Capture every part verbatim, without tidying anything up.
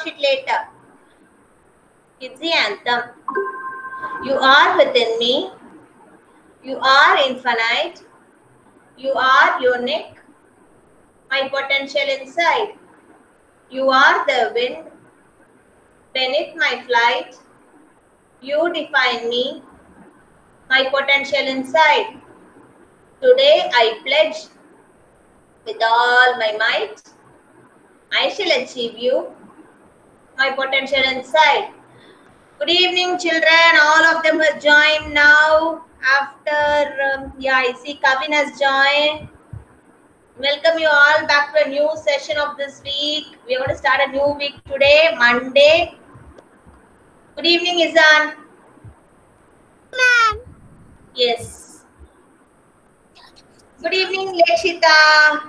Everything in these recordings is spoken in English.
it later. It's the anthem. You are within me. You are infinite. You are unique. My potential inside. You are the wind beneath my flight. You define me. My potential inside. Today I pledge with all my might. I shall achieve you. My potential inside. Good evening, children. All of them have joined now. After, um, yeah, I see Kavin has joined. Welcome you all back to a new session of this week. We are going to start a new week today, Monday. Good evening, Izan. Ma'am. Yes. Good evening, Lekshita.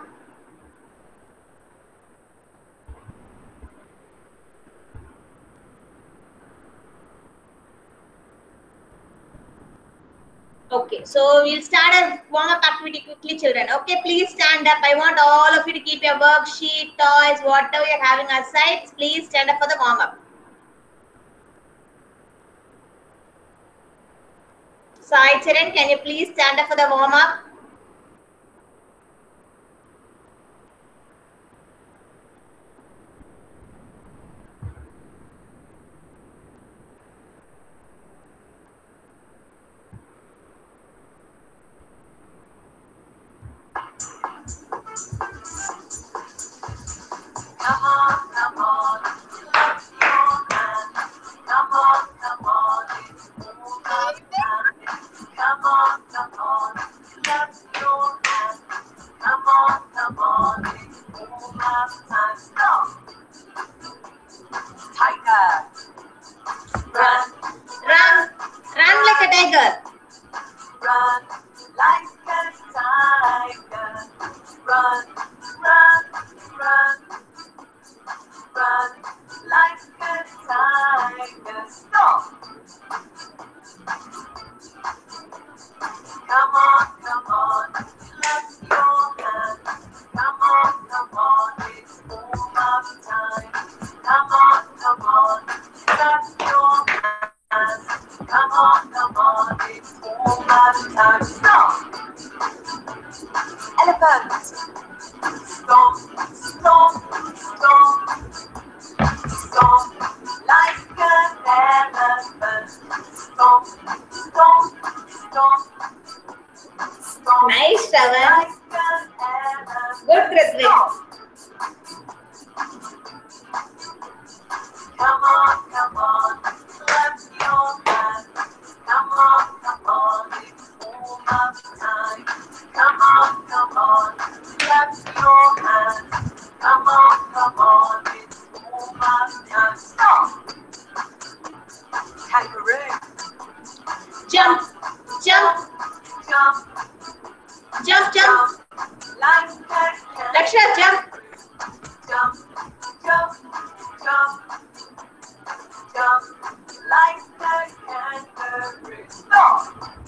Okay, so we'll start a warm-up activity quickly, children. Okay, please stand up. I want all of you to keep your worksheet, toys, whatever you're having aside. Please stand up for the warm-up. Sai Charan, can you please stand up for the warm-up? Come on, come on, let's your hand. Come on, come on, it's warm-up time. Come on, come on, let's your hand. Come on, come on, it's warm-up time. Stop. Tiger. Run, Run, run like a tiger. run, like a tiger. Run, run, run. Run like a tiger. Stop. Come on, come on, let's your hand. Come on, come on, it's warm-up time. Come on, come on, let's your hand. Come on, come on, it's warm-up time. Stop. Elephant. Stomp, stomp, stomp. Stomp like an elephant. Stomp, stomp, stomp. Stomp Nice, Shravan. like an elephant. Good, Ritvik. Come on, come on, clap your hands. Come on, come on, it's warm-up time. Come on, come on, clap your hands. Come on, come on, it's warm-up time. Stop. Kangaroo. Jump, jump, Jump, jump, jump. jump, like a kangaroo. Lakshya, jump. Jump, jump, jump, jump, like a kangaroo. Stop.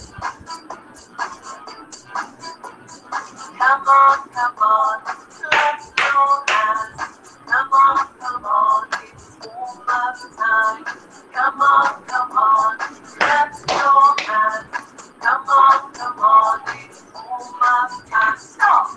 Come on, come on, clap your hands. Come on, come on, it's warm-up time. Come on, come on, clap your hands. Come on, come on, it's warm-up time. Stop.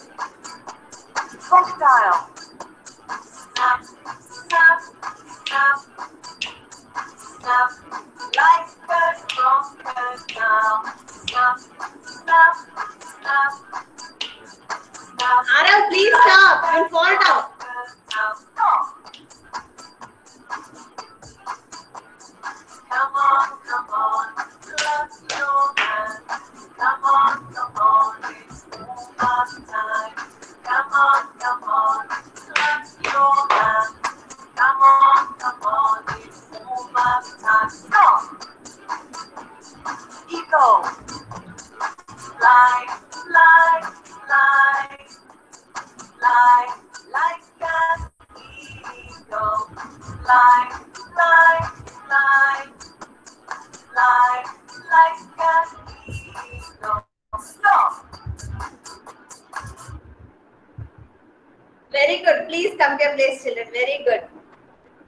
Crocodile. Snap, snap, snap, snap, like a crocodile. Snap, snap, snap, snap. Arav, please stop. You'll fall down. Stop. Come on, come on, clap your hands. Come on, come on, it's warm-up time. Come on, come on, clap your hands. Come on, come on, it's warm-up time. Stop. Eagle. Fly, fly, fly, fly like an eagle. Fly, fly, fly, fly like an eagle. Stop. Very good. Please come to your place, children. Very good.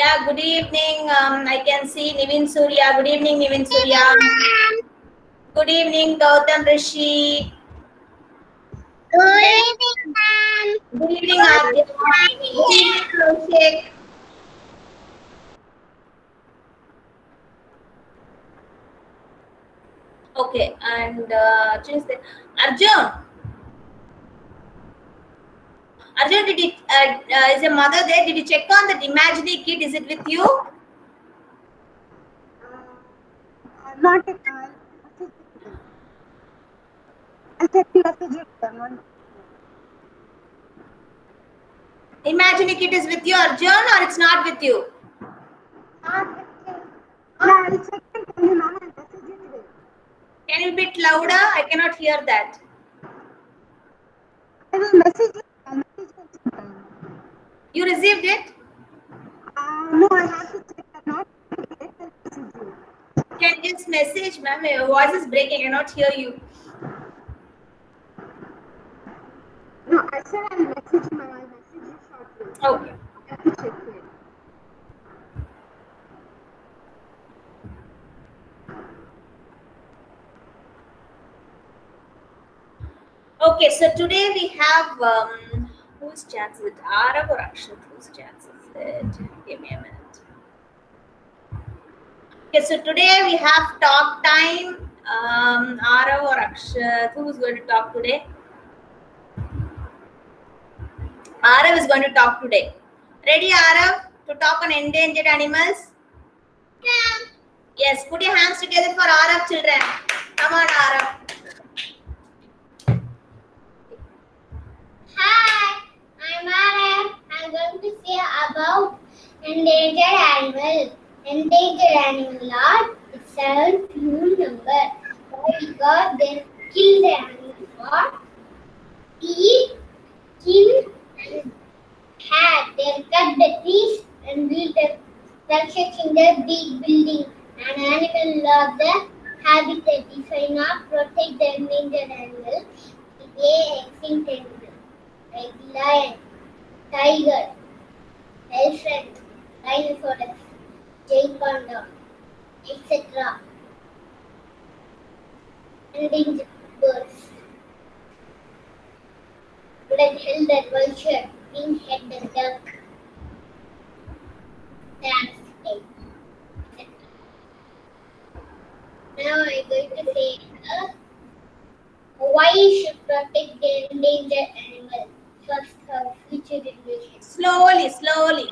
Yeah, good evening. Um, I can see Nivin Surya. Good evening, Nivin Surya. Good evening, Gautam Rishi. Good evening, ma'am. Good evening, Adya. Good evening, Kaushik. Okay, and uh, just the- Arjun. Arjun, did you, uh, uh, is your mother there? Did you check on that imaginary kit? Is it with you? Uh, not at all. I'll check message it. One. Imaginary kit is with you, Arjun, or it's not with you? Yeah, I'll check and tell you now. I'll message you today. Can you be a bit louder? I cannot hear that. I will message you. I'll message you sometime. You received it? Uh, no, I have to check that. Not today. I'll message you. Can you just message, ma'am? Your voice is breaking. I cannot hear you. No, I said I'll message you. I'll message you shortly. Okay. I have to check it. Okay, so today we have um, whose chance is it? Arav or Akshat? Whose chance is it? Give me a minute. Okay, so today we have talk time. Um, Arav or Akshat? Who's going to talk today? Arav is going to talk today. Ready, Arav, to talk on endangered animals? Yeah. Yes, put your hands together for Arav, children. Come on, Arav. Hi, I'm Arav. I'm going to say about endangered animal. Endangered animal are seven few number. Why? Because they kill the animal for eat, kill, and had. They cut the trees and build the structures in the big building. An animal lost the habitat. If I not protect the endangered animal, it may extinct animal like lion, tiger, elephant, rhinoceros, giant panda, et cetera. Endangered birds. Red-headed vulture, pink-headed duck, that's it. Now I'm going to say uh, why you should protect the endangered animal. First, for future generations. Slowly, slowly.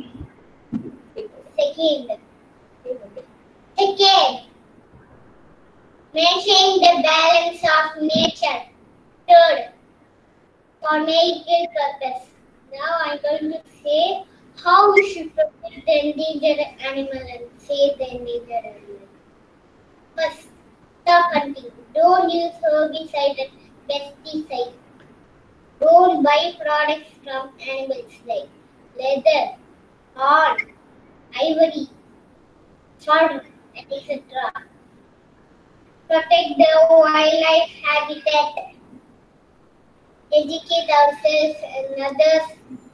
Second, second, maintain the balance of nature. Third, for medical purpose. Now I'm going to say how we should protect the endangered animal and save the endangered animal. First, stop hunting. Don't use herbicide and pesticide. Don't buy products from animals like leather, horn, ivory, fur, et cetera. Protect the wildlife habitat. Educate ourselves and others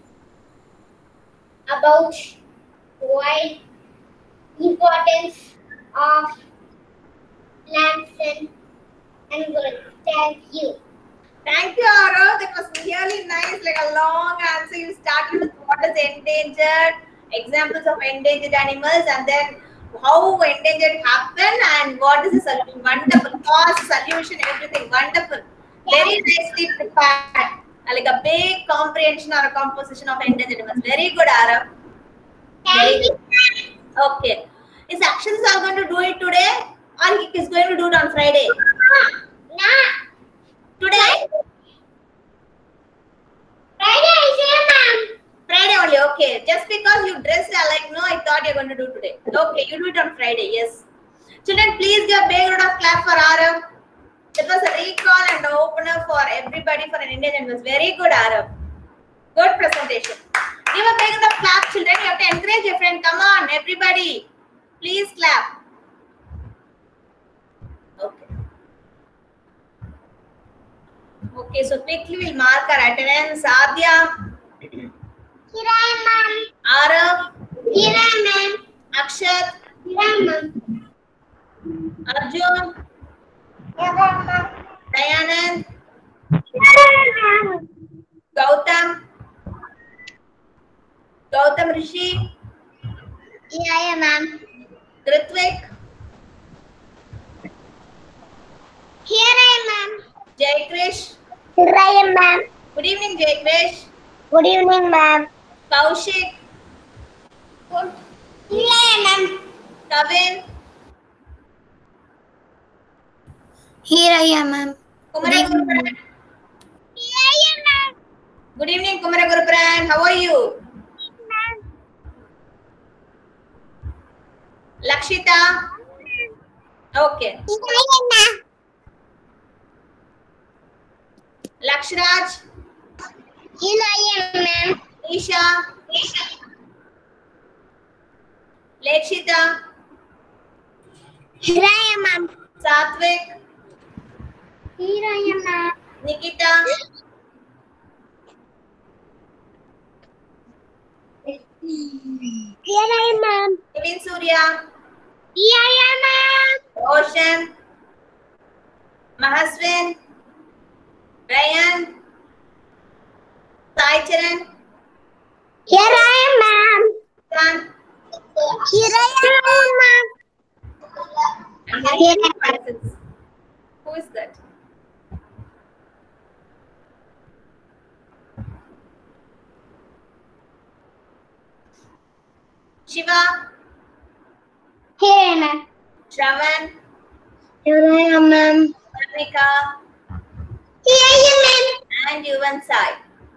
about why importance of plants and animals. Thank you. Thank you, Arav. That was really nice, like a long answer. You started with what is endangered, examples of endangered animals, and then how endangered happen and what is the solution. Wonderful. Cause, solution, everything. Wonderful. Very nicely prepared. Like a big comprehension or a composition of endangered animals. Very good, Arav. Very Thank you. good. Okay. Is Actions are going to do it today or he is going to do it on Friday? Nah. Today. Friday, I say, ma'am. Friday only, okay. Just because you dressed like no, I thought you're going to do today. Okay, you do it on Friday, yes. Children, please give a big round of clap for Arav. That was a recall and opener for everybody for an Indian and was very good, Arav. Good presentation. Give a big round of clap, children. You have to encourage your friend. Come on, everybody. Please clap. Okay. Okay, so quickly we'll mark our attendance. Adya, Here I am, ma'am. Arav, Hira, ma'am. Akshat, Hira, ma'am. Arjun, Hira, ma'am. Dayanand, Hira, ma'am. Gautam, Gautam Rishi, Hira, ma'am. Ritvik, Hira, ma'am. Jai Krish. Hira, ma'am. Good evening, Jai Krish. Good evening, ma'am. Kaushik, Hira, ma'am. Kavin, Hira, ma'am. Kumaraguruparan. Hira, ma'am. Good evening, Kumaraguruparan. How are you? Lakshita. Okay. Hira, ma'am. Lakshraj, Hira, ma'am. Isha, Lekshita, Hira, ma'am. Satvik, Hira, ma'am. Nikita, Hira, ma'am. Nivin Surya, Hira, ma'am. Roshan, Mahaswin, Ryan, Sai Charan, Hira, ma'am. Tan. Hira, ma'am. I'm getting many particles. Who is that? Shiva, Hira, ma'am. Shravan, Hira, ma'am. Karnika, Hira, ma'am. and Yuvan Sai.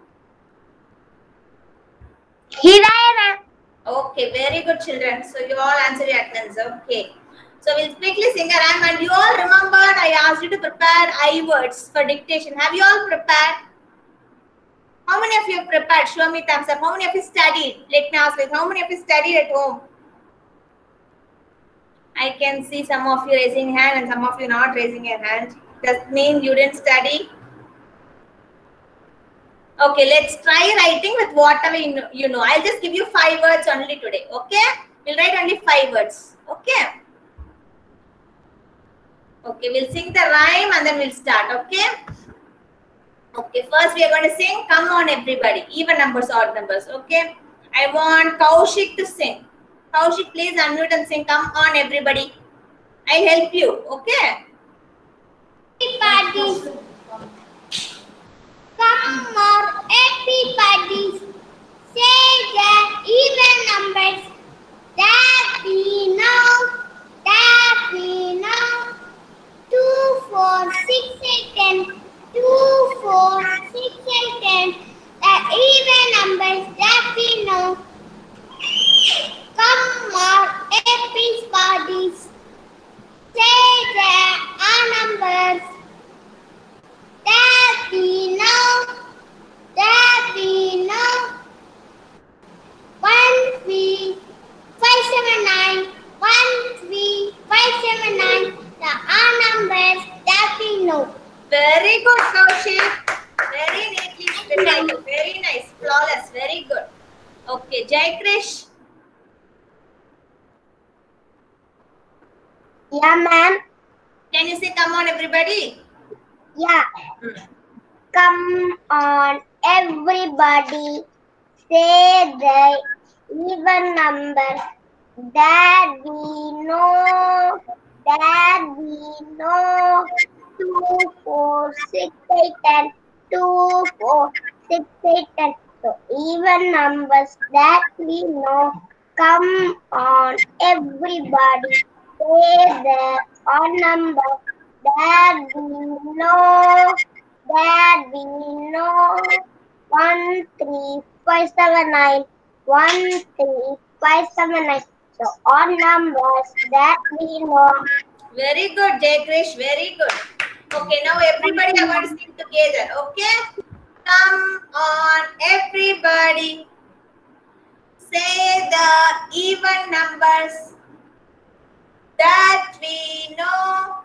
Hira, ma'am. Okay, very good, children. So you all answer your attendance. Okay. So we'll quickly sing a rhyme, and you all remembered I asked you to prepare I words for dictation. Have you all prepared? How many of you have prepared? Show me thumbs up. How many of you studied? Let me ask you. How many of you studied at home? I can see some of you raising hand and some of you not raising your hand. Does it mean you didn't study? Okay, let's try writing with whatever you know, you know. I'll just give you five words only today. Okay? We'll write only five words. Okay? Okay, we'll sing the rhyme and then we'll start. Okay? Okay, first we are going to sing Come On Everybody. Even numbers, odd numbers. Okay? I want Kaushik to sing. Kaushik, please unmute and sing Come On Everybody. I'll help you. Okay? Everybody. Come on, everybody. Say the even numbers that we know, that we know. Two, four, six, eight, ten. Two, four, six, eight, ten. The even numbers that we know. Come on, everybody. Say the our numbers that we know, that we know. One, three, five, seven, nine. One, three, five, seven, nine. The our numbers that we know. Very good, Kaushik. Very neatly recited. Very nice. Flawless. Very good. Okay, Jai Krish. Yeah, ma'am. Can you say Come On Everybody? Yeah. Come on, everybody. Say the even numbers that we know, that we know. Two, four, six, eight, ten. Two, four, six, eight, ten. So even numbers that we know. Come on, everybody. Say the odd numbers that we know, that we know. One, three, five, seven, nine. One, three, five, seven, nine. So odd numbers that we know. Very good, Jai Krish. Very good. Okay, now everybody are going to sing together. Okay? Come on, everybody. Say the even numbers that we know,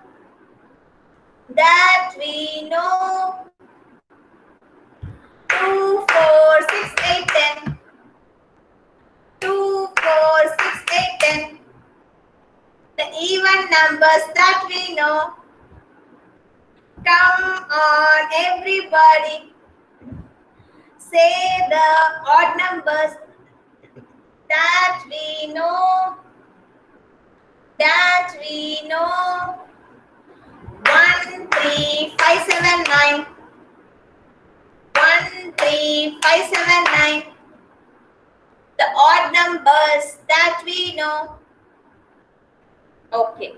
that we know. Two, four, six, eight, ten. Two, four, numbers that we know. Come on, everybody. Say the odd numbers that we know. That we know. One, three, five, seven, nine. One, three, five, seven, nine. The odd numbers that we know. Okay.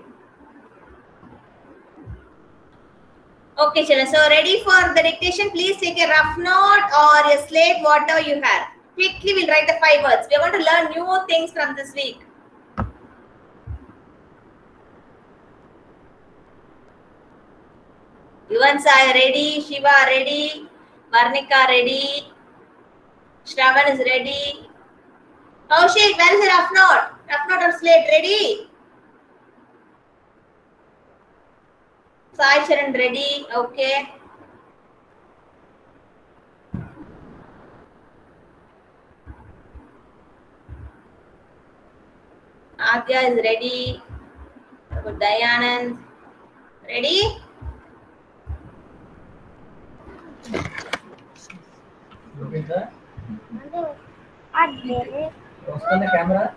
Okay, children. So ready for the dictation? Please take a rough note or a slate, whatever you have. Quickly, we'll write the five words. We are going to learn new things from this week. Yuvansai ready, Shiva ready, Varnika ready, Shravan is ready. Kaushik, where is the rough note? Rough note or slate ready? Sai Charan ready, okay. Adya is ready. Dayanand ready? Look at that. Adele. Oscar the camera.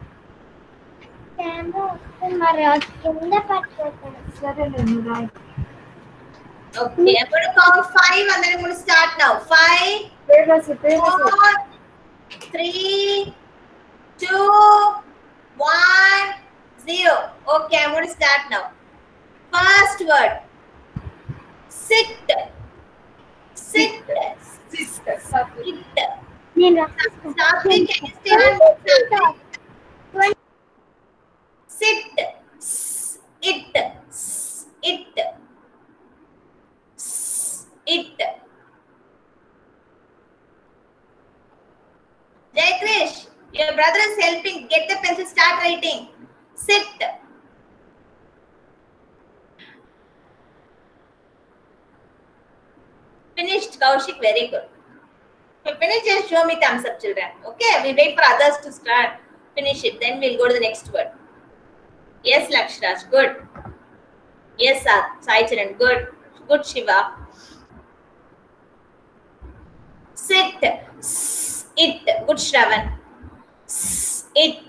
Camera open కింద పట్టుకుంటాను. సరే నేను రాయి. Okay, I'm going to count five and then I'm going to start now. Five, papers papers four, three, two, one, zero. Okay, I'm going to start now. First word. Sit. Sit. Sister Sit. నేను Satvik, can you stay on? Satvik. Sit. S- It. S- It. S- It. Jai Krish, your brother is helping. Get the pencil, start writing. Sit. Finished, Kaushik, very good. If you finish, just show me thumbs up, children. Okay, we wait for others to start. Finish it, then we'll go to the next word. Yes, Lakshraj, good. Yes, Sa- Sai Charan, good. Good, Shiva. Sit. S- It. Good, Shravan. S- It.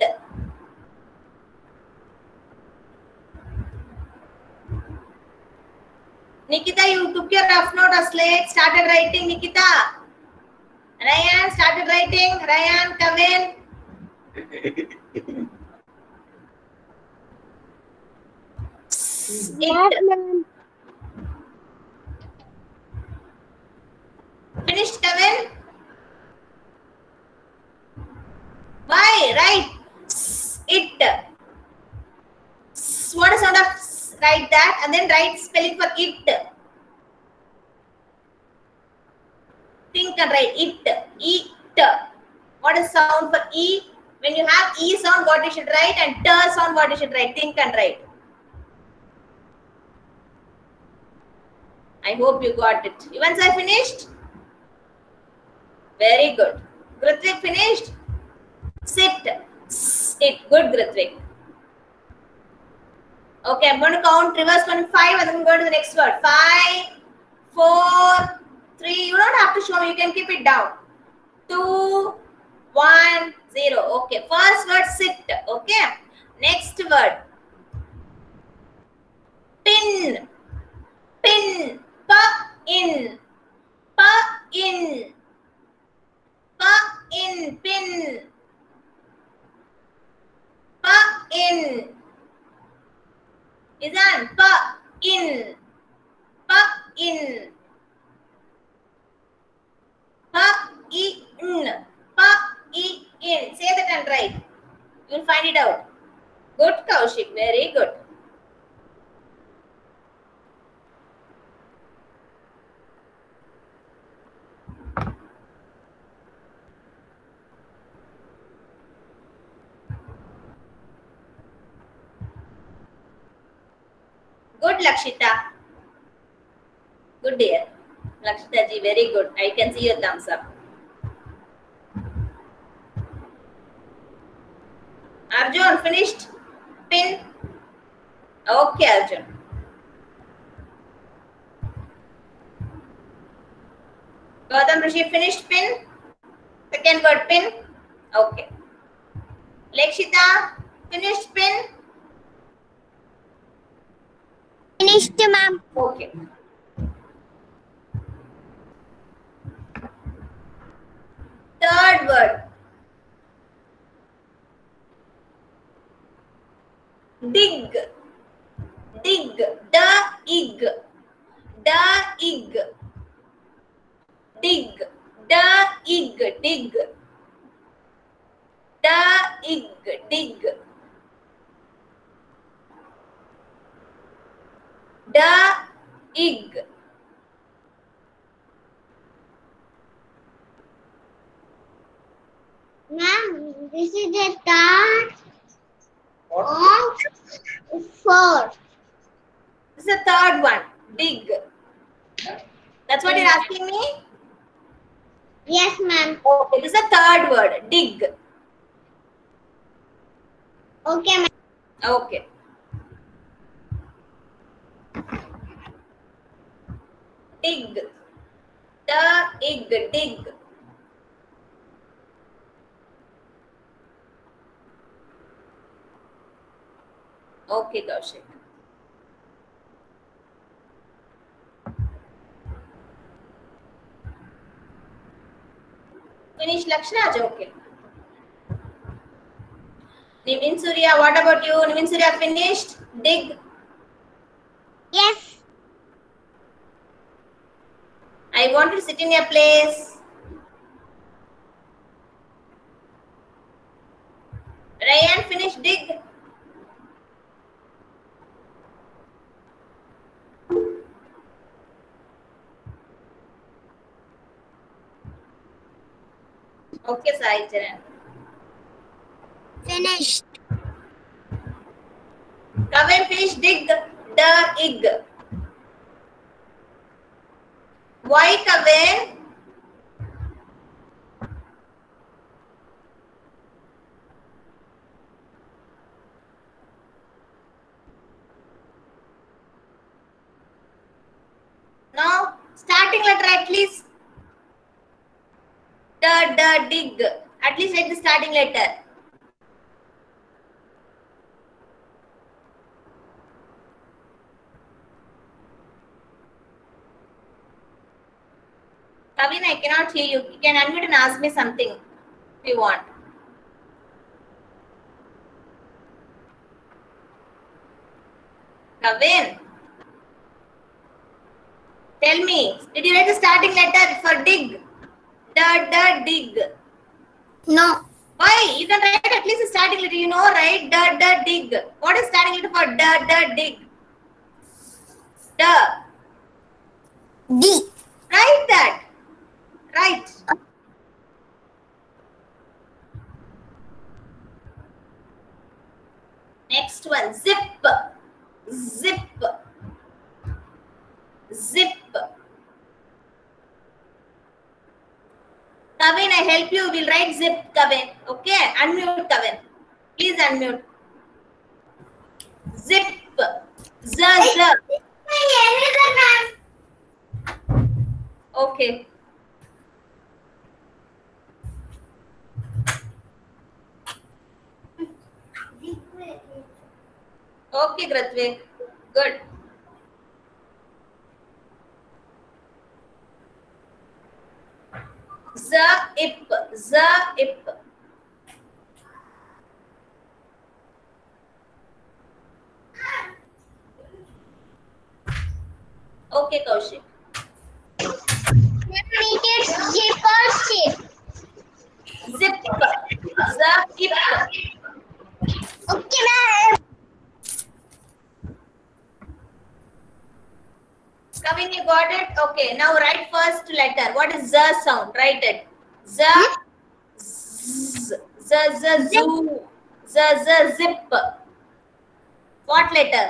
Nikita, you took your rough note or slate, started writing, Nikita. Ryan started writing. Ryan, come in. S- It. Finished, Kevin? Why? Right. S- It. S- What is sound of s- write that and then write spelling for it. Think and write it. Eat. What is sound for E? When you have E sound, what you should write, and T sound, what you should write. Think and write. I hope you got it. Evans, I finished? Very good. Grithvik finished? Sit. Sit. Good, Grithvik. Okay, I'm going to count reverse one five and then go to the next word. Five, four, three. You don't have to show me. You can keep it down. Two, one, zero. Okay. First word sit. Okay. Next word. Pin. Pin. Pa in. Pa in. Pa in. Pin. Pa in. Izan. Pa in. Pa in. Pa in. Pa in. Say that and write. You'll find it out. Good, Kaushik. Very good. Good, Lakshita. Good, dear. Lakshita ji, very good. I can see your thumbs up. Arjun, finished? Pin. Okay, Arjun. Gautam Rishi finished pin. Second word pin. Okay. Lekshita finished pin. Finished, ma'am. Okay. Third word. Dig. Dig. Da ig. Da ig. Dig. Da ig. Dig. Da ig. Dig. Da ig. Ma'am, this is the third of four. This is the third one. Dig. That's what you're asking me? Yes, ma'am. Okay, this is the third word. Dig. Okay, ma'am. Okay. Dig. Da ig. Dig. Okay, Kaushik. Finish Lakshraj? Okay. Nivin Surya, what about you? Nivin Surya finished? Dig. Yes. I want to sit in your place. Ryan finished? Dig. Okay, Sai Charan. Finished. Kavan fish dig the ig. Why Kavan? Now, starting letter at least. The, the, dig. At least write the starting letter. Kavin, I cannot hear you. You can unmute and ask me something if you want. Kavin, tell me, did you write the starting letter for dig? Da, da, dig. No. Why? You can write at least the starting letter. You know, right? Da, da, dig. What is starting letter for da, da, dig? Da. D. Write that. Right. Next one. Zip. Zip. Zip. Kavin, I help you. We'll write zip, Kavin. Okay? Unmute, Kavin. Please unmute. Zip. Z, z. Okay. Okay, Gratvik. Good. Z-ip. Z-ip. Okay, Kaushik. Zip or ship? Zip. Z-ip. Okay, ma'am. Kavin, you got it? Okay, now write first letter. What is Z sound? Write it. Z. Z. Z, z, zoo. Z, z, zip. What letter?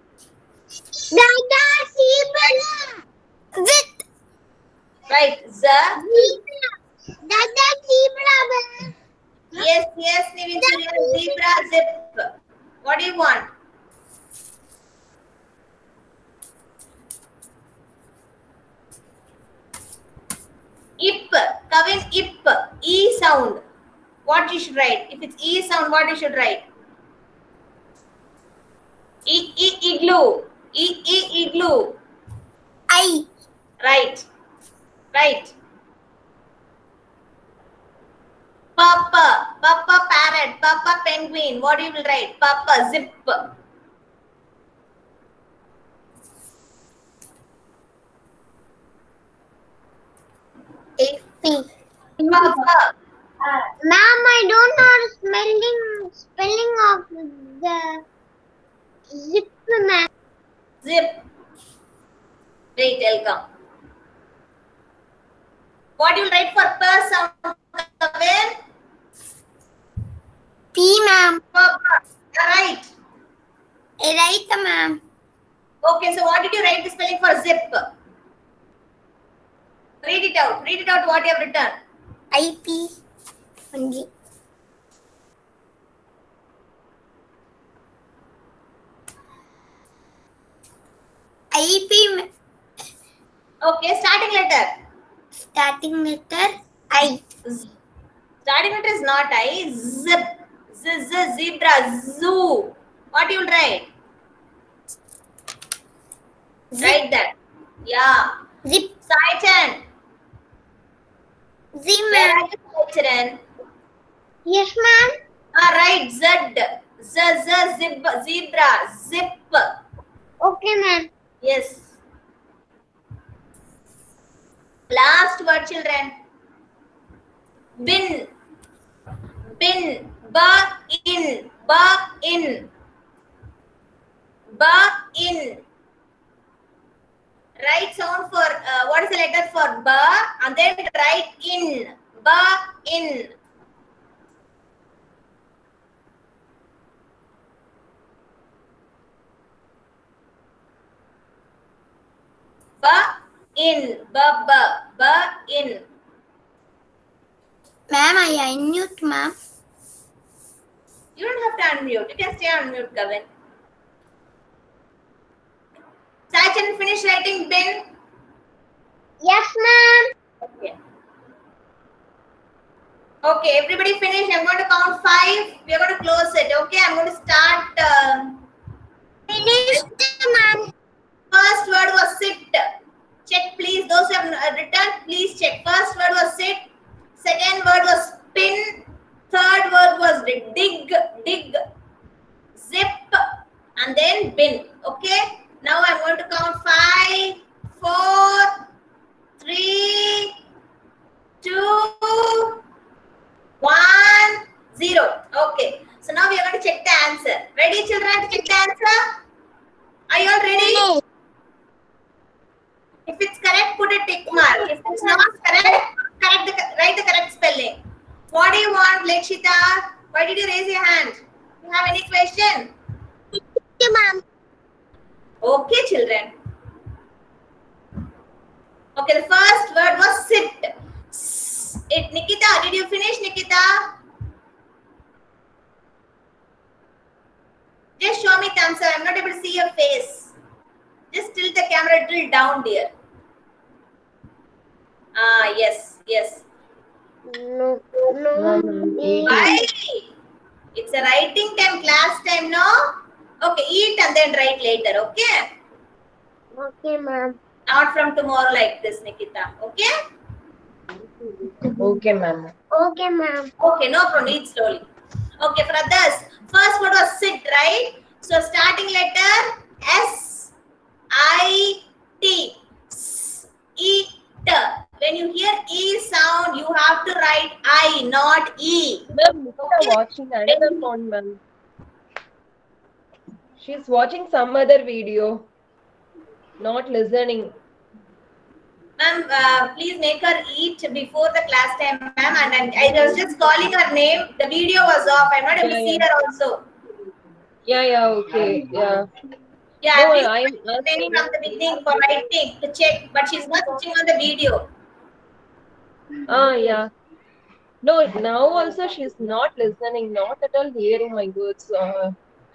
Dada, zebra. Zip. Right. Z. Dada, zebra. Yes, yes, Nivin Surya. Zebra, zip. What do you want? sound, what you should write? If it's E sound, what you should write? E, E, igloo. E, E, igloo. I. Right. Right. Papa. Papa parrot. Papa penguin. What you will write? Papa zip. F P. Papa. Ma'am, I don't know the spelling spelling of the zip, ma'am. Zip. Wait, I'll come. What you will write for per sound, Kavin? P, ma'am. Papa. Right. Right, ma'am. Okay, so what did you write the spelling for zip? Read it out. Read it out what you have written. I P. Only. I P. Okay, starting letter. Starting letter I. Z. Starting letter is not I. Zip. Z, z, zebra. Zoo. What you will write? Write that. Yeah. Zip. Saitan. Z, Where ma'am. are you, Saitan? Yes, ma'am. Ah, right. Z. Z, z, zib, zebra. Zip. Okay, ma'am. Yes. Last word, children. Bin. Bin. Ba in. Ba in. Ba in. Write sound for uh, what is the letter for ba and then write in. Ba in. Ba in. Ba ba. Ba in. Ma'am, I unmute, ma'am. You don't have to unmute. You can stay on mute, Kavin. Sachin, finish writing bin. Yes, ma'am. Okay. Okay, everybody finish. I'm going to count five. We are going to close it. Okay, I'm going to start. Uh, Finished, ma'am. first word was sit. Check, please. Those who have uh, written, please check. First word was sit. Second word was spin. Third word was dig, dig, zip, and then bin. Okay. Now I'm going to count five, four, three, two, one, zero. Okay. So now we are going to check the answer. Ready, children, to check the answer? Are you all ready? If it's correct, put a tick mark. If it's not correct, correct the, write the correct spelling. What do you want, Lekshita? Why did you raise your hand? You have any question? Yes, ma'am. Okay, children. Okay, the first word was sit. S it. Nikita, did you finish, Nikita? Just show me thumbs up. I'm not able to see your face. Just tilt the camera a little down, dear. Ah, yes, yes. No, no. Why? It's a writing time, class time, no? Okay, eat and then write later, okay? Okay, ma'am. Not from tomorrow like this, Nikita, okay? Okay, ma'am. Okay, ma'am. Okay, no problem, eat slowly. Okay, for others, first word was sit, right? So, starting letter S, I, T, S, E, T. When you hear E sound, you have to write I, not E. Ma'am, Nikita Okay. watching another phone, ma'am. She's watching some other video, not listening. Ma'am, uh, please make her eat before the class time, ma'am. And, and I was just calling her name. The video was off. I'm not able to Yeah, see yeah. her also. Yeah, yeah, okay, yeah. Yeah, No, please I'm make her name asking. from the beginning for writing to check. But she's not switching on the video. Ah, yeah. No, now also she's not listening, not at all hearing my words. Uh,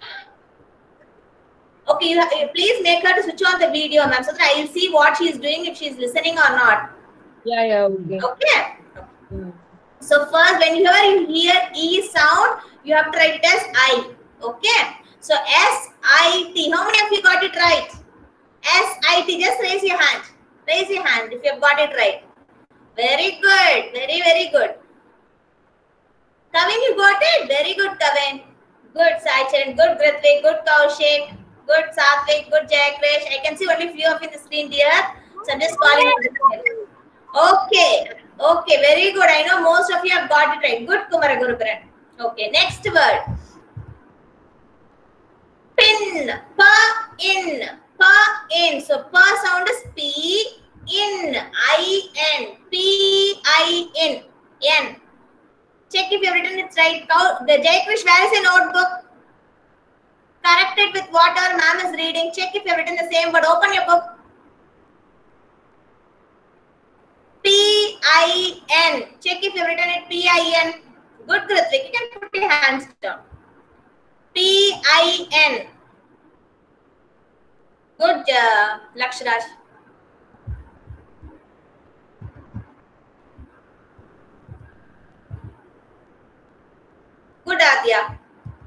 Okay, you, you please make her to switch on the video, ma'am, so that I will see what she is doing, if she is listening or not. yeah, yeah, okay. Okay. Mm. So first, when you hear, you hear E sound, you have to write it as I. Okay. So S I T. How many of you got it right? S I T. Just raise your hand. Raise your hand if you have got it right. Very good. Very, very good. Kavin, you got it? Very good, Kavin. Good, Saicharan. Good, Grithvik. Good, Kaushik. Good, Satvik. Good, Jayakrish. I can see only few of you in the screen, dear. So I'm just calling you. Okay. Okay, very good. I know most of you have got it right. Good, Kumara Gurukaran. Okay, next word. Pin. Pa, in. Pa, in. So, pa sound is P, in. I, N. P, I, N. N. Check if you have written it right. The Jayakrish, where is your notebook? Correct it with what our ma'am is reading. Check if you have written the same word. Open your book. P I N. Check if you have written it P I N. Good, Grithvik. You can put your hands down. P I N. Good, uh, Lakshraj. Good, Adya.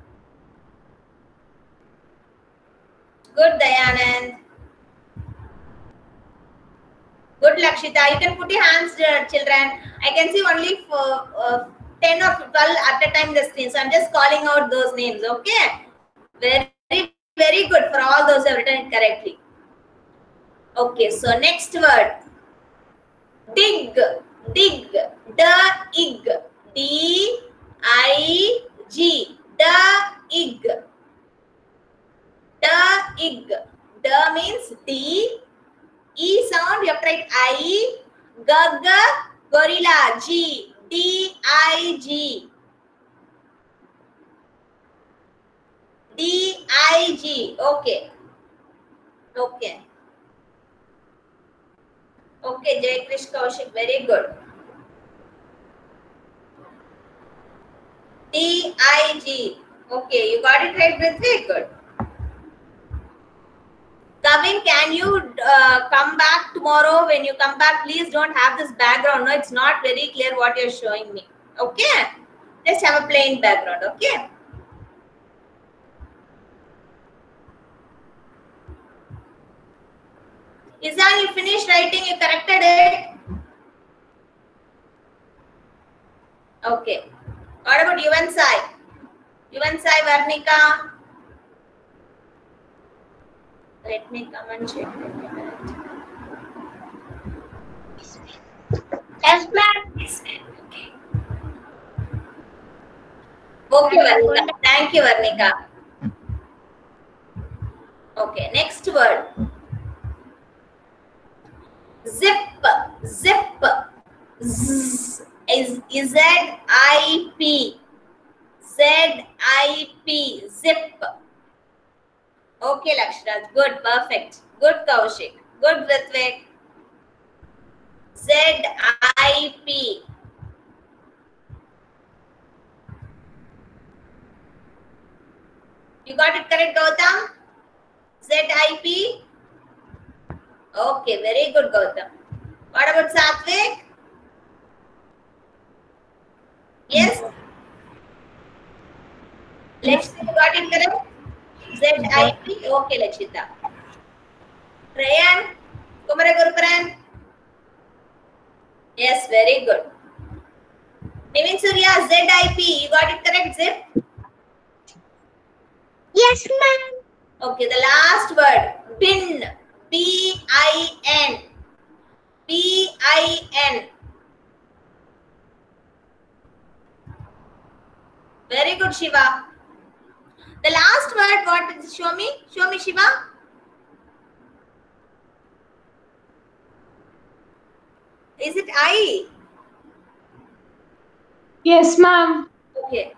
Good, Dayanand. Good, Lakshita. You can put your hands there, children. I can see only for, uh, ten or twelve at a time the screen. So I'm just calling out those names, okay? Very, very good for all those who have written it correctly. Okay, so next word. Dig. Dig. Da-ig. D I G. Da-ig. Da-ig. Da means D. E sound, you have to write I. Gaga, gorilla. G. D I G. D I G. Okay. Okay. Okay, Jayakrish Kaushik. Very good. D I G. Okay, you got it right, Grithvik. Good. Kavin, can you uh, come back tomorrow? When you come back, please don't have this background. No, it's not very clear what you're showing me. Okay? Just have a plain background. Okay? Izan, you finished writing, you corrected it. Okay. What about Yuvansai? Yuvansai, Varnika? Let me come and check. Yes, ma'am. Yes, okay. Okay, Varnika. Thank you, Varnika. Okay, next word. Zip. Zip. Z is Z I P. Z I P. Zip. Okay, Lakshraj. Good. Perfect. Good, Kaushik. Good, Grithvik. Z I P. You got it correct, Gautam? Z I P? Okay, very good, Gautam. What about Satvik? Yes? Lakshita, you got it correct? Z I P? Okay, Lakshita. Rayan? Kumara Guruparan? Yes, very good. Nivin Surya, Z I P. You got it correct, Zip? Yes, ma'am. Okay, the last word. Bin. B I N. B I N. Very good, Shiva. The last word, what is it? Show me. Show me, Shiva. Is it I? Yes, ma'am. Okay.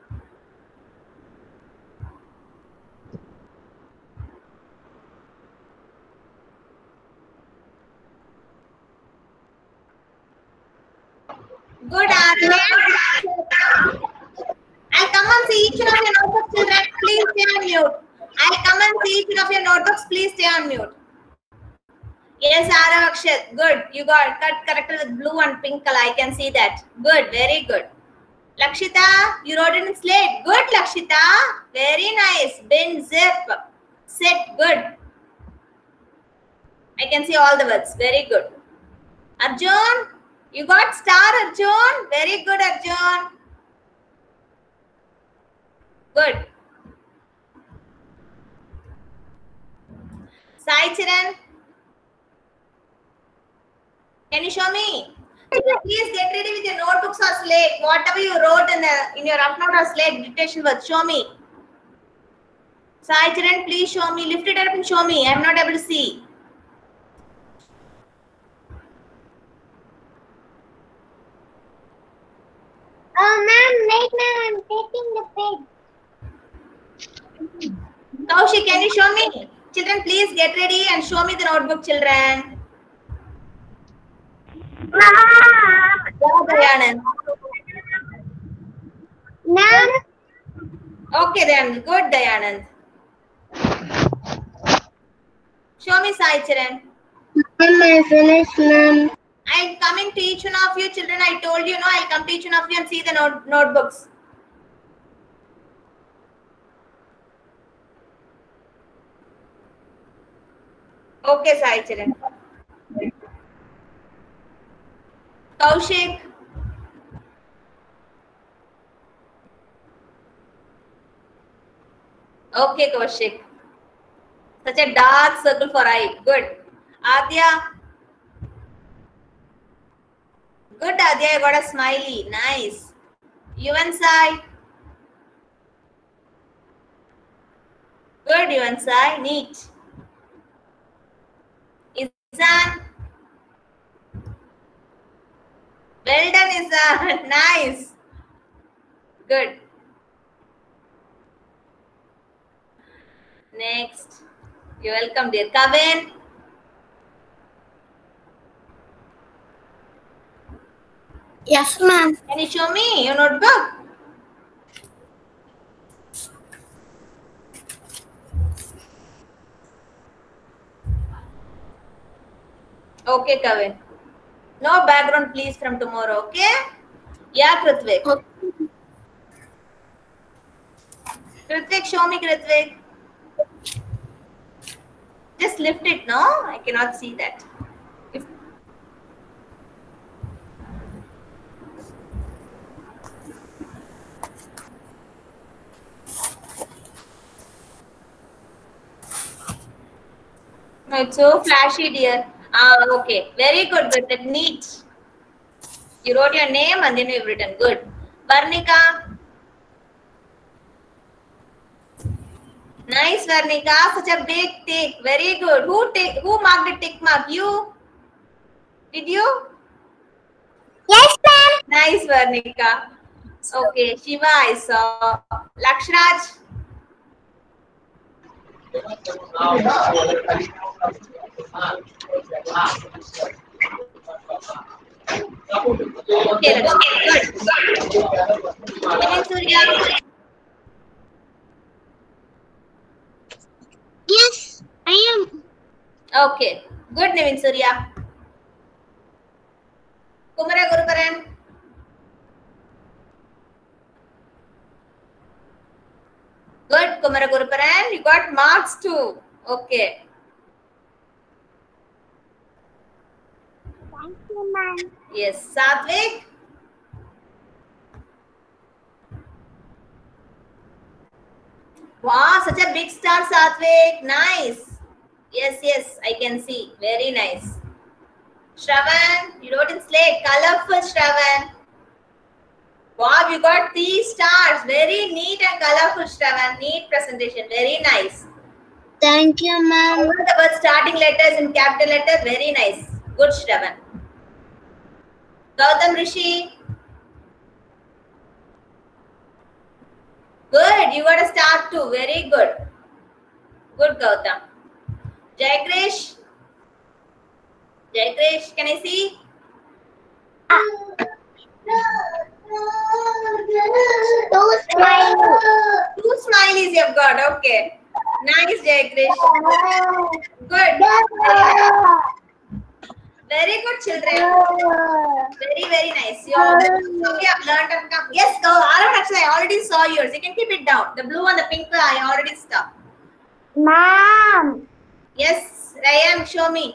Good, Anna. I'll come and see each of your notebooks, children. Please stay on mute. I'll come and see each of your notebooks. Please stay on mute. Yes, Arav Akshat. Good. You got cut corrected with blue and pink color. I can see that. Good. Very good. Lakshita, you wrote it in slate. Good, Lakshita. Very nice. Bin, zip, sit. Good. I can see all the words. Very good. Arjun, you got star, Arjun. Very good, Arjun. Good. Sai Chiran, can you show me? Please get ready with your notebooks or slate. Whatever you wrote in the in your rough note or slate dictation words, show me. Sai Chiran, please show me. Lift it up and show me. I am not able to see. Oh, ma'am, right now I'm taking the page. Kaushik, can you show me? Children, please get ready and show me the notebook, children. Dayanand. Ma'am, Okay, then. Good, Dayanand. Show me Sai Chiran. ma'am, I finished, ma'am. I'm coming to each one of you, children. I told you, no, I'll come to each one of you and see the note notebooks. Okay, Sai Chiran. Kaushik. Okay, Kaushik. Such a dark circle for eye. Good. Adya. Good, Adya. You got a smiley. Nice. Yuvan Sai. Good, Yuvan Sai. Neat. Izan. Well done, Izan. Nice. Good. Next. You're welcome, dear. Kavin. Yes, ma'am. Can you show me your notebook? Okay, Kavin. No background, please, from tomorrow, okay? Yeah, Kritvik. Kritvik, show me, Kritvik. Just lift it, no? I cannot see that. If No, it's so flashy, dear. Ah, okay. Very good, good. Neat. You wrote your name and then you've written. Good. Varnika. Nice, Varnika. Such a big tick. Very good. Who tick? Who marked the tick mark? You? Did you? Yes, ma'am. Nice, Varnika. Okay. Shiva, I saw. Lakshraj. Okay, let's good. Nivin Surya. Yes, I am. Okay. Good, Nivin Surya. Kumara Guruparan. Good, Kumara Guruparan. You got marks too. Okay. Thank you, ma'am. Yes. Satvik. Wow, such a big star, Satvik. Nice. Yes, yes, I can see. Very nice. Shravan, you wrote in slate. Colorful, Shravan. Wow, you got three stars. Very neat and colorful, Shravan. Neat presentation. Very nice. Thank you, ma'am. All the words starting letters in capital letters. Very nice. Good, Shravan. Gautam Rishi. Good. You got a star too. Very good. Good, Gautam. Jayakrish. Jayakrish, can I see? Two smiles. Two smileys you've got. Okay. Nice, Jayakrish. Good. Very good, children. Very, very nice. You have learned and come. Yes, go. Arav, actually, I already saw yours. You can keep it down. The blue and the pink, I already stopped. Ma'am. Yes, Ryan, show me.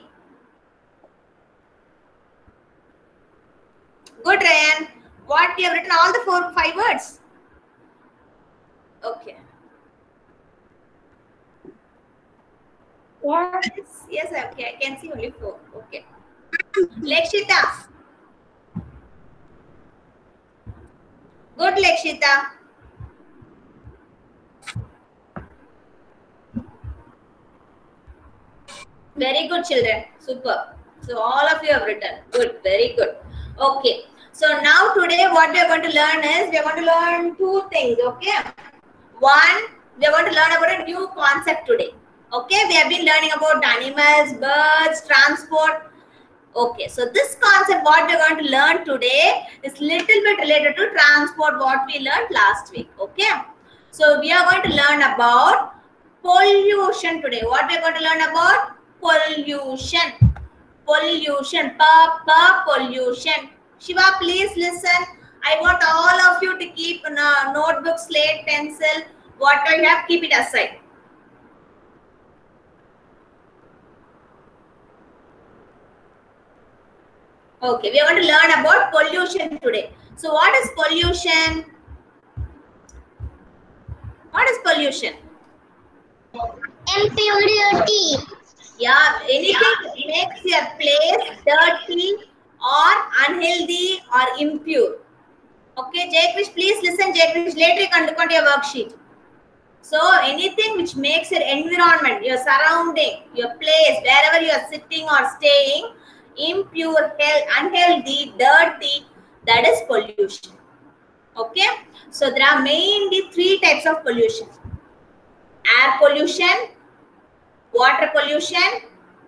Good, Ryan. What, you have written all the four, five words? Okay. Yeah. Yes, yes, okay. I can see only four. Okay. Lekshita. Good, Lekshita. Very good, children. Super. So all of you have written. Good. Very good. Okay. So now today what we are going to learn is we are going to learn two things. Okay. One, we are going to learn about a new concept today. Okay. We have been learning about animals, birds, transport. Okay. So this concept what we are going to learn today is little bit related to transport what we learned last week. Okay. So we are going to learn about pollution today. What we are going to learn about? Pollution. Pollution. Pa, pa, pollution. Shiva, please listen. I want all of you to keep a notebook, slate, pencil, whatever you have, keep it aside. Okay, we are going to learn about pollution today. So what is pollution? What is pollution? Impurity. Yeah, anything that makes your place dirty or unhealthy or impure. Okay, Jayakrish, please listen, Jayakrish. Later you can look at your worksheet. So anything which makes your environment, your surrounding, your place, wherever you are sitting or staying, impure, unhealthy, dirty, that is pollution. Okay, so there are mainly three types of pollution: air pollution, water pollution,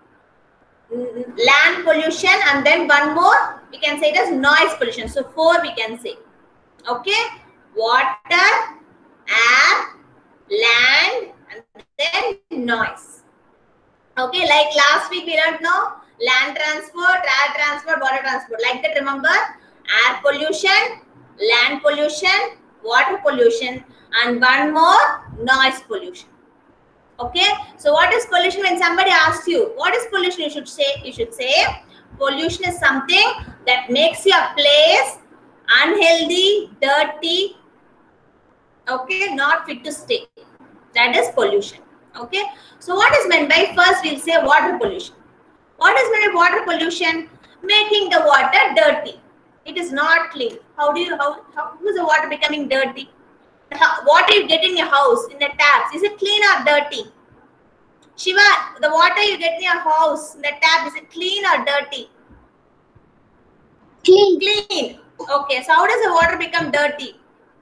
land pollution, and then one more we can say it as noise pollution. So four we can say. Okay, water, air, land, and then noise. Okay, like last week we learned now land transport, air transport, water transport. Like that, remember, air pollution, land pollution, water pollution, and one more, noise pollution. Okay, so what is pollution? When somebody asks you what is pollution, you should say you should say pollution is something that makes your place unhealthy, dirty, okay, not fit to stay. That is pollution. Okay, so what is meant by, first we'll say water pollution. What is meant by water pollution? Making the water dirty. It is not clean. How do you how, how is the water becoming dirty? The water you get in your house, in the taps, is it clean or dirty? Shiva, the water you get in your house, in the tap, is it clean or dirty? Clean. Clean. Okay, so how does the water become dirty?